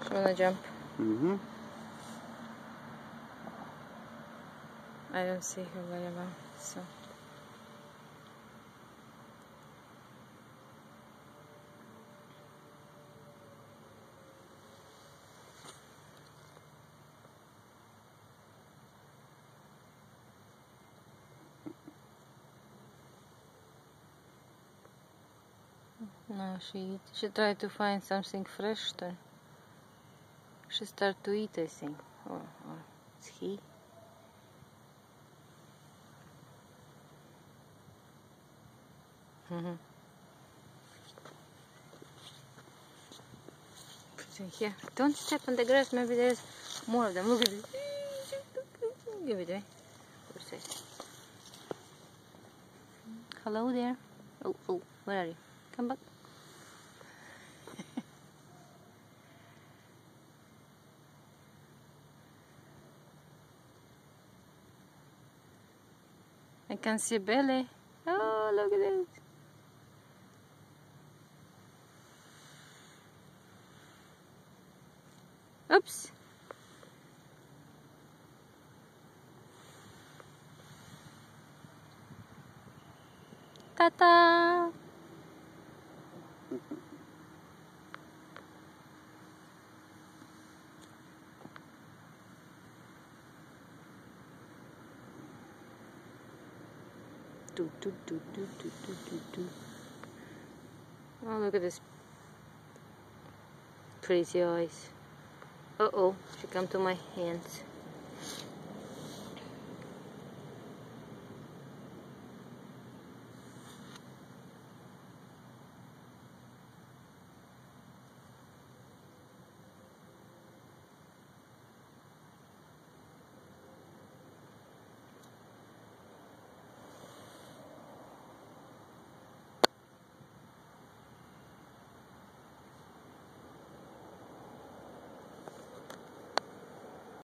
Do you wanna jump? Mm-hmm. I don't see her very well, so. No, she tried to find something fresh there. She started to eat, I think. Or it's he. Put it here. Don't step on the grass, maybe there's more of them. Look at it. Give it away. Hello there. Oh, where are you? Come back. I can see belly. Oh, look at it. Oops. Ta-ta. Oh, look at this pretty eyes. Uh-oh, she come to my hands.